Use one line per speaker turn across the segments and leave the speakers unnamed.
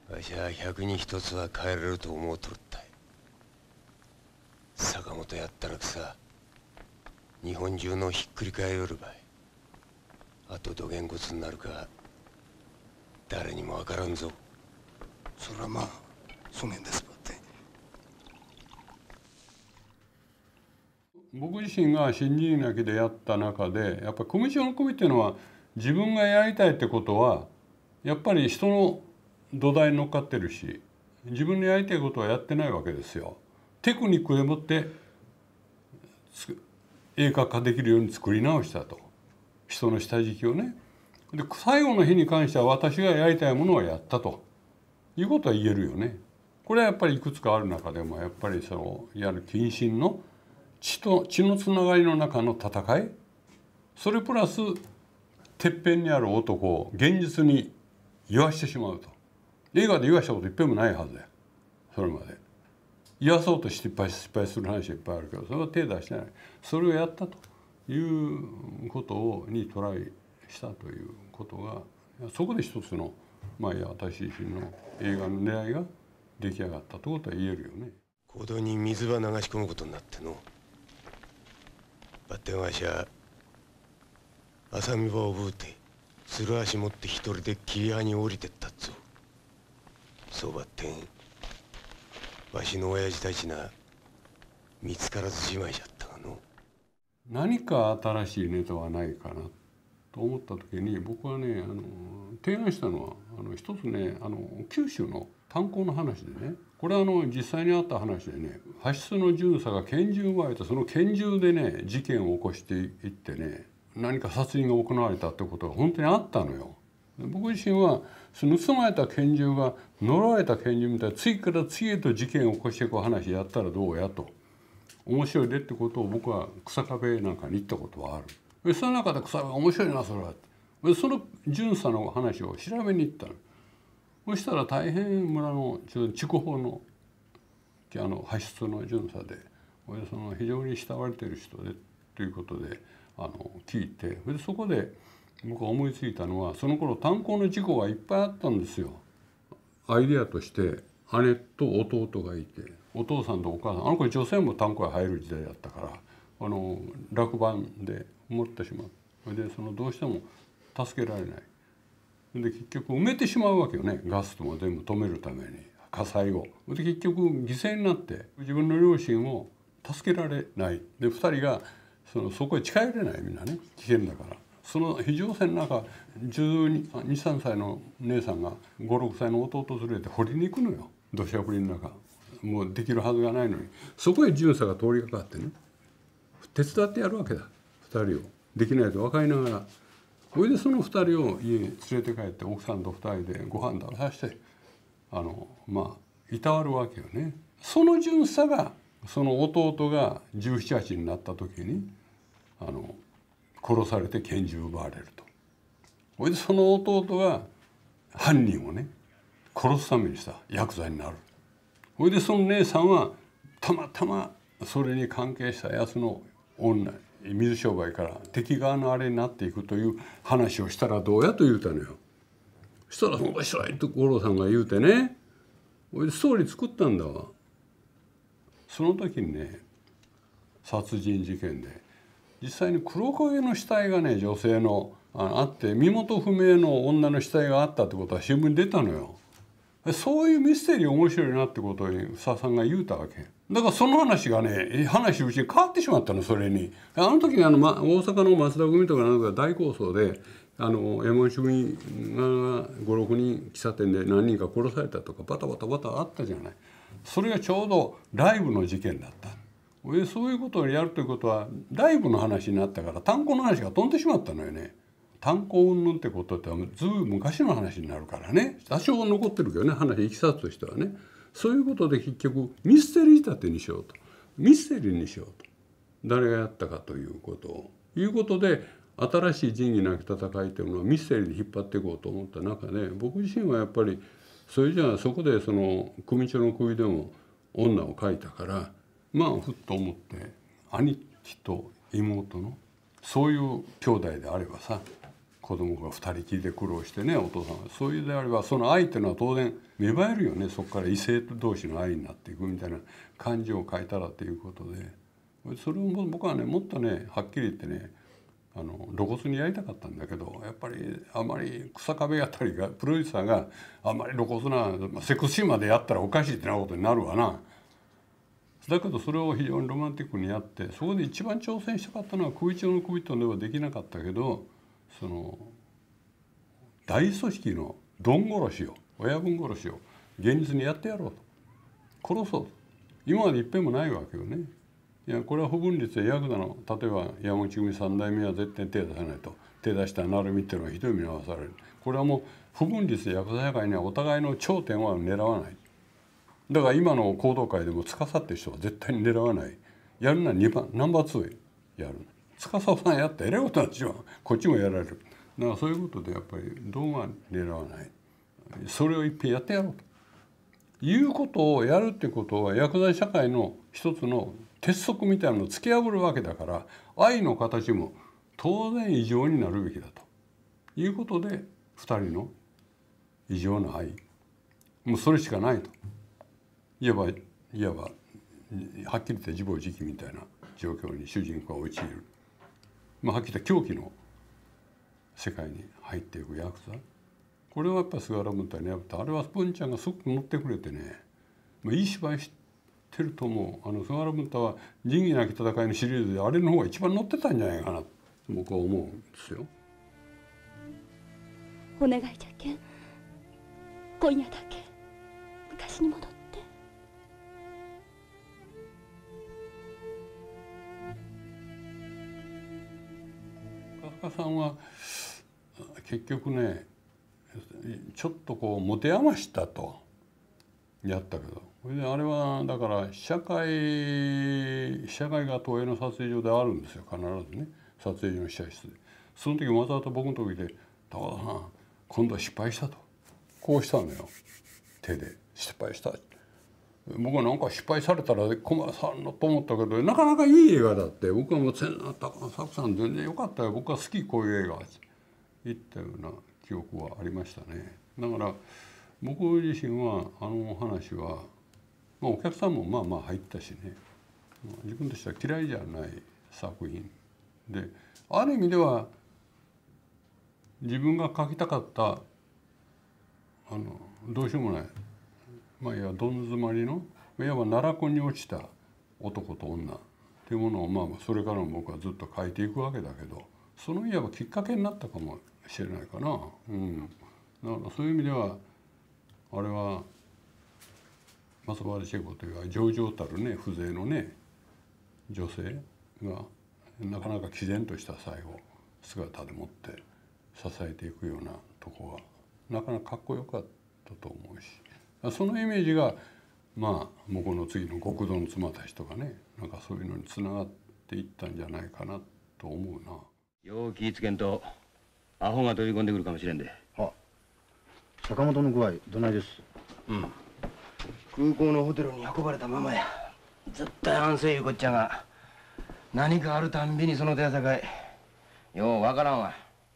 わしは百に一つは変えれると思うとるったい。坂本やったらくさ、日本中のひっくり返よるばい。あとどげんこつになるか誰にもわからんぞ。
それはまあそげんですばって。
僕自身が新人泣きでやった中で、やっぱり組長の組っていうのは自分がやりたいってことはやっぱり人の土台に乗っかってるし、自分のやりたいことはやってないわけですよ。テクニックでもって映画化できるように作り直したと、人の下敷きをね。で最後の日に関しては私がやりたいものをやったということは言えるよね。これはやっぱりいくつかある中でもやっぱりそのいわゆる近親の血のつながりの中の戦い、それプラスてっぺんにある男を現実に言わしてしまうと。映画で言わしたこといっぺんもないはずだよ。それまで言わそうと失敗する話はいっぱいあるけど、それは手出してない。それをやったということにトライしたということが、そこで一つの私自身の映画の狙いが出来上がったということは言えるよね。
行動に水ば流し込むことになっての。ばってんわしは浅見場をぶうてつる足持って一人で切り葉に降りてったっぞ。そうばってんわしの親父たちな見つからずじまいじゃったがの。
何か新しいネタはないかなと思った時に、僕はね提案したのは一つね、九州の炭鉱の話でね、これは実際にあった話でね、派出の巡査が拳銃を奪われて、その拳銃でね事件を起こしていってね、何か殺人が行われたってことが本当にあったのよ。僕自身はその盗まれた拳銃が呪われた拳銃みたいな次から次へと事件を起こしていく話やったらどうやと、面白いでってことを僕は日下部なんかに言ったことはある。その中で日下部が面白いなそれは。その巡査の話を調べに行ったの。そしたら大変村の筑豊の派出の巡査で、その非常に慕われている人でということで聞いて、そこで僕が思いついたのは、その頃炭鉱の事故がいっぱいあったんですよ。アイデアとして姉と弟がいて、お父さんとお母さん、子女性も炭鉱へ入る時代だったから落盤で埋まってしまう。でどうしても助けられない。で結局埋めてしまうわけよね、ガスとも全部止めるために火災を。で結局犠牲になって自分の両親を助けられない。で2人がそこへ近寄れない、みんなね危険だから。その非常線の中、12、13歳の姉さんが5、6歳の弟を連れて掘りに行くのよ、土砂降りの中。もうできるはずがないのに、そこへ巡査が通りかかってね、手伝ってやるわけだ、2人を。できないと分かりながら。それでその2人を家に連れて帰って、奥さんと2人でご飯食べさせていたわるわけよね。その巡査が、その弟が17、18になった時に殺されて拳銃奪われると。それでその弟が犯人をね殺すためにしたヤクザになる。それでその姉さんはたまたまそれに関係したやつの女、水商売から敵側のあれになっていくという話をしたらどうやと言うたのよ。そしたら面白いと五郎さんが言うてね、それでストーリー作ったんだわ。その時にね、殺人事件で実際に黒焦げの死体がね、女性のあって身元不明の女の死体があったってことは新聞に出たのよ。そういうミステリー面白いなってことに房さんが言うたわけだから、その話がね話うちに変わってしまったの。それに時に大阪の松田組とかなんか大抗争で山口組が5、6人喫茶店で何人か殺されたとかバタバタあったじゃない。それがちょうどライブの事件だった。そういうことをやるということはライブの話になったから、炭鉱の話が飛んでしまったのよね。炭鉱云々ってことってずいぶん昔の話になるからね、多少残ってるけどね、話いきさつとしてはね。そういうことで結局ミステリー仕立てにしようと、ミステリーにしようと、誰がやったかということで、新しい仁義なき戦いというのはミステリーで引っ張っていこうと思った中で、僕自身はやっぱりそれじゃあそこで組長の首でも女を描いたから、ふっと思って兄貴と妹のそういう兄弟であればさ、 子供が2人きりで苦労してね、お父さんはそういうであればその愛っていうのは当然芽生えるよね。そこから異性同士の愛になっていくみたいな感情を書いたらということで、それを僕はねもっとねはっきり言ってね露骨にやりたかったんだけど、やっぱりあまり草壁あたりがプロデューサーがあんまり露骨なセクシーまでやったらおかしいってなことになるわな。だけどそれを非常にロマンティックにやって、そこで一番挑戦したかったのは首長の首とではできなかったけど、その大組織のドン殺しを親分殺しを現実にやってやろうと、殺そうと。今までいっぺんもないわけよね。いやこれは不分律でヤクザの例えば山口組三代目は絶対手出さないと、手出したら成美っていうのはひどい目に遭わされる。これはもう不分律でヤクザ社会にはお互いの頂点は狙わない。だから今の行動会でも司ってる人は絶対に狙わない。やるなら2番ナンバー2やる。司さんやったらえらいことなんですよ。こっちもやられる。だからそういうことでやっぱりどうは狙わない。それをいっぺんやってやろうということをやるっていうことは、薬剤社会の一つの鉄則みたいなのを突き破るわけだから、愛の形も当然異常になるべきだということで、2人の異常な愛、もうそれしかないと。いわばはっきり言って自暴自棄みたいな状況に主人公は陥る。はっきり言った狂気の世界に入っていくヤクザ。これはやっぱり菅原文太にやったあれは文ちゃんがすごく乗ってくれてね、いい芝居してると思う。菅原文太は「仁義なき戦い」のシリーズであれの方が一番乗ってたんじゃないかなと僕は思うんですよ。
お願いじゃけん、今夜だけ昔に戻って。
春日さんは結局ねちょっとこう持て余したとやったけど、それであれはだから被写界が東映の撮影所であるんですよ、必ずね、撮影所の試写室で。その時わざわざ僕のとこに来て「高田さん今度は失敗した」とこうしたのよ、手で「失敗した」。僕はなんか失敗されたら困さんのと思ったけど、なかなかいい映画だって。僕はもう「高田作さん全然良かったよ、僕は好きこういう映画」って言ったような記憶はありましたね。だから僕自身はあの話は、お客さんもまあまあ入ったしね、自分としては嫌いじゃない作品で、ある意味では自分が描きたかったどうしようもない、いやどん詰まりのいわば奈落に落ちた男と女っていうものをそれからも僕はずっと描いていくわけだけど、そのいわばきっかけになったかもしれないかな。だからそういう意味ではあれは松原千恵子という上々たるね風情のね女性がなかなか毅然とした最後姿でもって支えていくようなとこはなかなかかっこよかったと思うし、そのイメージが僕の次の極道の妻たちとかね、なんかそういうのにつながっていったんじゃないかなと思うな。
よう気ぃつけんとアホが飛び込んでくるかもしれんで。
坂本の具合どないです？
空港のホテルに運ばれたままや。絶対安静いうこっちゃが、何かあるたんびにその手やさかいようわからんわ。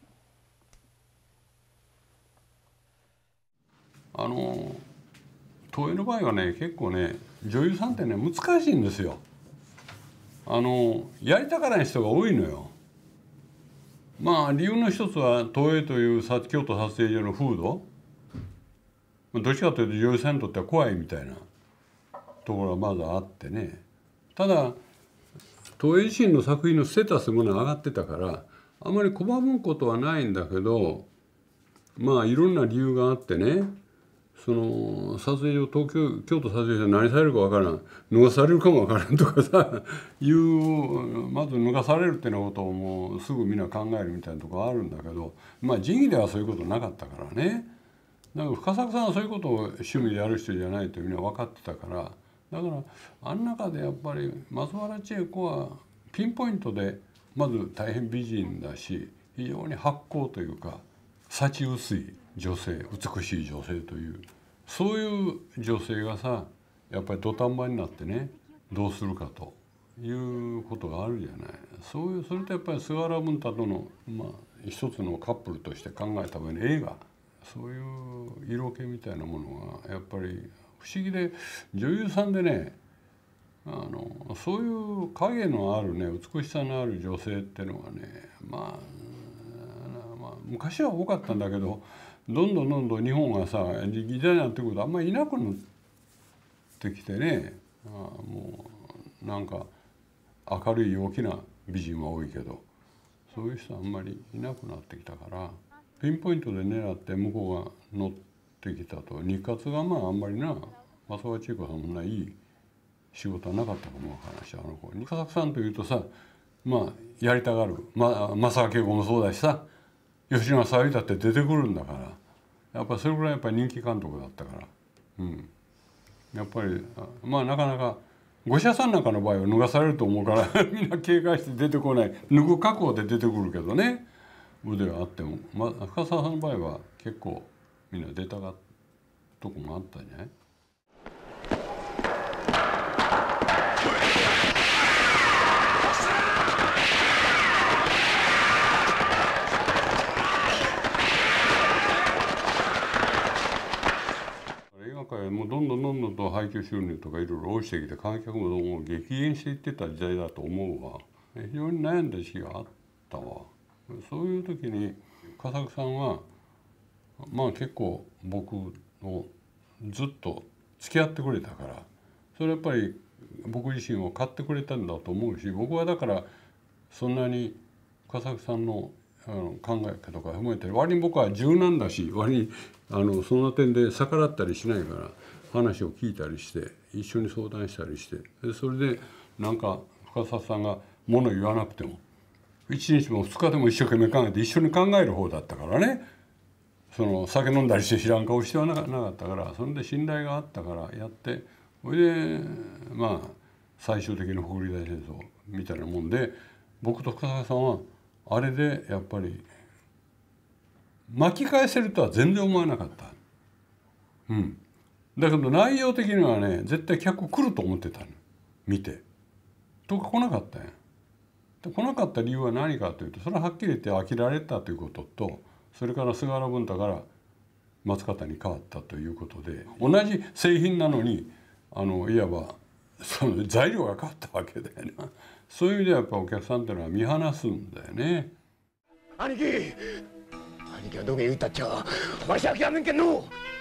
東映の場合はね結構ね女優さんってね難しいんですよ。やりたがらない人が多いのよ。理由の一つは東映という京都撮影所の風土、どっちかというと女優さんにとっては怖いみたいなところがまずあってね。ただ東映自身の作品のステータスも上がってたからあまり拒むことはないんだけど、いろんな理由があってね、その撮影所京都撮影所何されるかわからん、脱がされるかもわからんとかさまず脱がされるっていうようなことをもうすぐみんな考えるみたいなところあるんだけど、仁義ではそういうことなかったからね。だから深作さんはそういうことを趣味でやる人じゃないというのは分かってたから、だからあん中でやっぱり松原千恵子はピンポイントでまず大変美人だし、非常に発光というか幸薄い女性、美しい女性という、そういう女性がさやっぱり土壇場になってねどうするかということがあるじゃない。それとやっぱり菅原文太との一つのカップルとして考えた場合に映画、そういう色気みたいなものはやっぱり不思議で、女優さんでね、そういう影のあるね、美しさのある女性っていうのはね、まあ昔は多かったんだけど、どんどん日本がさ時代になってくるとあんまりいなくなってきてね、もうなんか明るい陽気な美人は多いけど、そういう人はあんまりいなくなってきたから、ピンポイントで狙って向こうが乗ってきたと、日活がまああんまりな、正川千恵子さんもないい仕事はなかったかもわからないし、あの子に深作さんというとさ、まあやりたがる、正川恵子もそうだしさ、吉永小百合だって出てくるんだから、やっぱりそれぐらいやっぱり人気監督だったから、やっぱりまあなかなか五社さんなんかの場合は脱がされると思うからみんな警戒して出てこない、脱ぐ覚悟で出てくるけどね、腕はあっても、深沢さんの場合は結構みんな出たがとこもあったんじゃない？もうどんどんと配給収入とかいろいろ落ちてきて、観客もどうも激減していってた時代だと思うわ。非常に悩んだ時期があったわ。そういう時に深作さんはまあ結構僕をずっと付き合ってくれたから、それやっぱり僕自身を買ってくれたんだと思うし、僕はだからそんなに深作さんの考え方とか踏まえて、割に僕は柔軟だし、割にその点で逆らったりしないから話を聞いたりして一緒に相談したりして、それでなんか深作さんが物言わなくても1日も2日でも一生懸命考えて一緒に考える方だったからね、その酒飲んだりして知らん顔してはなかったから、それで信頼があったからやって、それでまあ最終的に北陸大戦争みたいなもんで、僕と深作さんはあれでやっぱり巻き返せるとは全然思わなかった。だけど内容的にはね、絶対客来ると思ってたの、見て。とか来なかったんや。で来なかった理由は何かというと、それははっきり言って飽きられたということと、それから菅原文太から松方に変わったということで、同じ製品なのにいわばその材料が変わったわけだよな。そういう意味ではやっぱお客さんっていうのは見放すんだよね。
兄貴はどこへ言うたっちゃ、わしは諦めんけんの。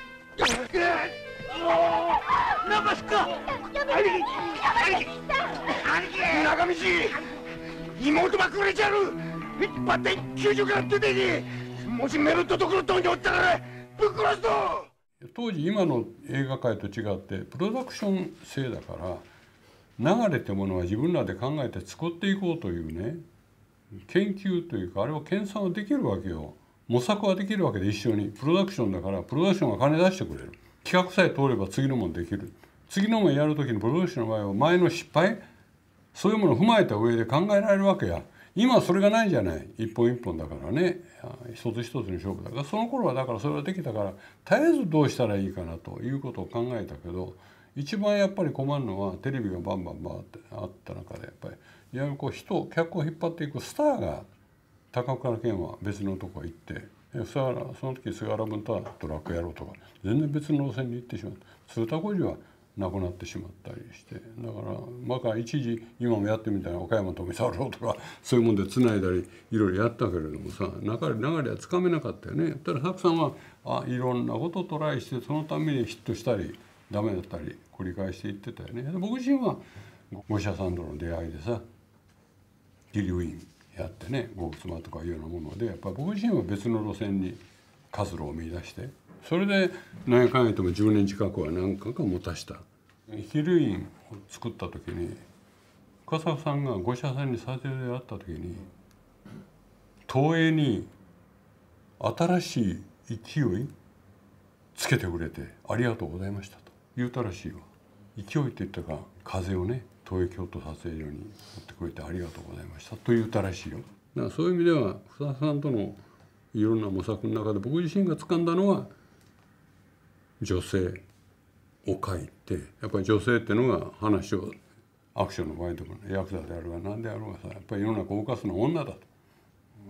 中須か兄貴中道妹ばくれちゃる。ばって救助から出てき、もしメルトところとんにおったらぶっ殺すと。
当時今の映画界と違ってプロダクション制だから、流れってものは自分らで考えて作っていこうというね、研究というかあれは研鑽はできるわけよ。模索はできるわけで、一緒にプロダクションだから、プロダクションが金出してくれる、企画さえ通れば次のものできる。次のものやる時にプロダクションの場合は前の失敗、そういうものを踏まえた上で考えられるわけや。今はそれがないじゃない、一本一本だからね、一つ一つに勝負だから。その頃はだからそれができたから、絶えずどうしたらいいかなということを考えたけど、一番やっぱり困るのはテレビがバンバンってあった中で、やっぱりいわゆるこう客を引っ張っていくスターが、高岡健は別のとこへ行って、その時菅原文太はトラックやろうとか全然別の路線に行ってしまった。鶴田浩二は亡くなってしまったりして、だから一時今もやってみたいな岡山富太郎とかそういうもんでつないだりいろいろやったけれどもさ、流れはつかめなかったよね。ただ作さんはいろんなことをトライして、そのためにヒットしたりダメだったり繰り返していってたよね。僕自身は五社さんとの出会いでさ、ギリウィンやってね、ゴー妻とかいうようなもので、やっぱり僕自身は別の路線に活路を見出して、それで何やかんやとも10年近くは何回か持たした。ヒルインを作った時に深作さんが五社さんに撮影で会った時に、東映に新しい勢いつけてくれてありがとうございましたと言うたらしいわ。勢いって言ったか、風をね、東映京都撮影所に持ってくれてありがとうございましたと言ったらしいよ。だからそういう意味では深作さんとのいろんな模索の中で僕自身が掴んだのは、女性を書いて、やっぱり女性っていうのが話をアクションの場合でもヤクザであるが何であろうがさ、やっぱり世の中を動かすのは女だと。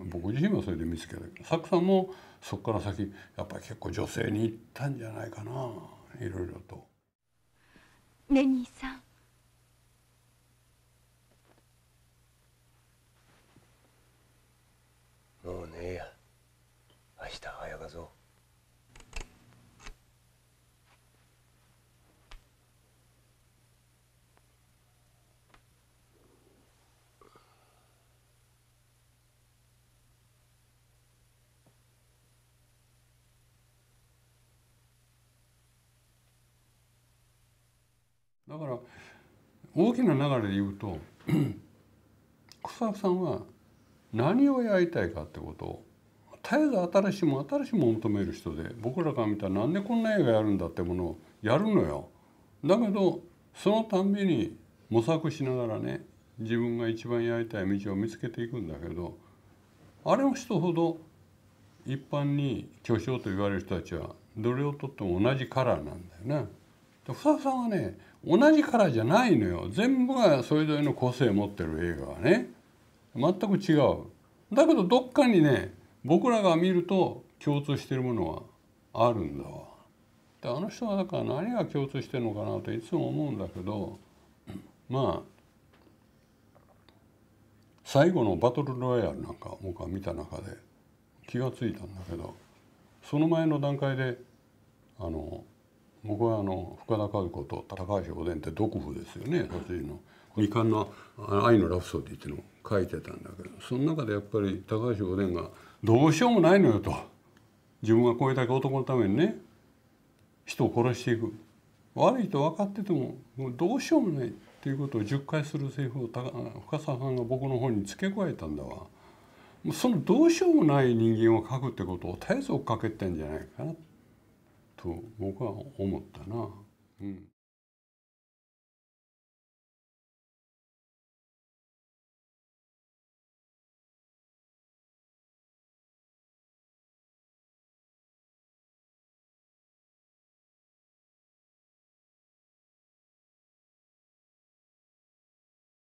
僕自身はそれで見つけたけど、サクさんもそこから先やっぱり結構女性に行ったんじゃないかな、いろいろと。
ね兄さん。
もうねえや、明日早かぞ。
だから大きな流れで言うと草さんは何をやりたいかってことを絶えず新しいものを求める人で、僕らから見たらなんでこんな映画やるんだってものをやるのよ。だけどそのたんびに模索しながらね、自分が一番やりたい道を見つけていくんだけど、あれの人ほど一般に巨匠と言われる人たちはどれをとっても同じカラーなんだよね。房さんはね同じカラーじゃないのよ。全部がそれぞれの個性を持ってる映画はね全く違う。だけどどっかにね僕らが見ると共通してるものはあるんだわ。であの人はだから何が共通してるのかなといつも思うんだけど、まあ最後のバトルロイヤルなんか僕は見た中で気がついたんだけど、その前の段階で僕は深田和子と高橋おでんって毒婦ですよね、殺人の未完の愛のラプソディっていうのを書いてたんだけど、その中でやっぱり高橋おでんがどうしようもないのよと、自分がこれだけ男のためにね人を殺していく、悪いと分かっててももうどうしようもないっていうことを10回するセリフを深澤さんが僕の本に付け加えたんだわ。そのどうしようもない人間を描くってことを絶えず追っかけてんじゃないかなと僕は思ったな。うん。